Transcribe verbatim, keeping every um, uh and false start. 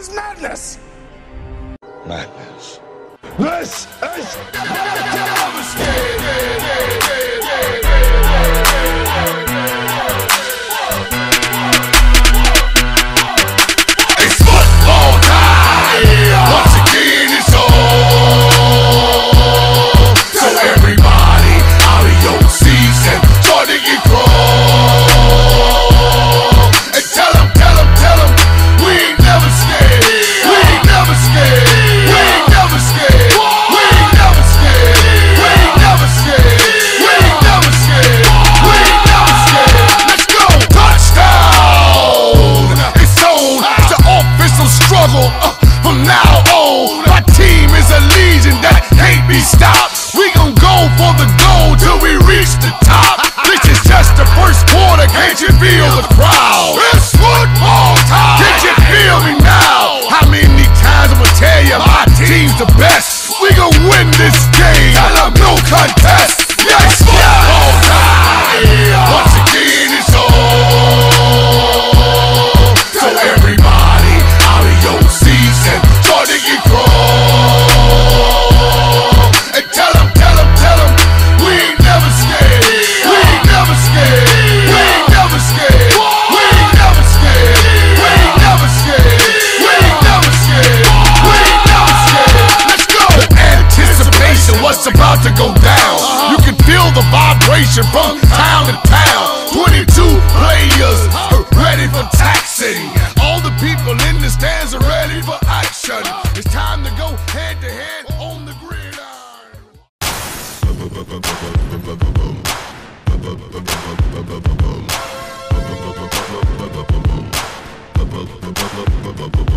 is madness! Madness. This is It's football time! Once again, it's on! So everybody out of your seats and try to get wrong. And tell them, tell them, tell them, we ain't never scared. We ain't never scared. We ain't never scared. We ain't never scared. We ain't never scared. We ain't never scared. We ain't never scared. Let's go! Touchdown! It's on. It's the offensive struggle. Uh, from now on, my team is a legion that can't be stopped. We gon' go for the goal till we reach the top. This is just the first quarter. Can't you feel the crowd? It's football time. Can't you feel me now? How many times I'ma tell you my team's the best? We gon' win this game. Tell them no contest. Yes, football time. Once again, it's on. So everybody out of your seats and try to get wrong. And tell them, tell them, tell them, we ain't never scared. We ain't never scared. We ain't never scared. We ain't never scared. We ain't never scared. We ain't never scared. We ain't never scared. Let's go. The anticipation, what's about to go down. You can feel the vibration from town to town. twenty-two players are ready for taxing. All the people in the stands are ready for action. It's time to go head to head on the gridiron.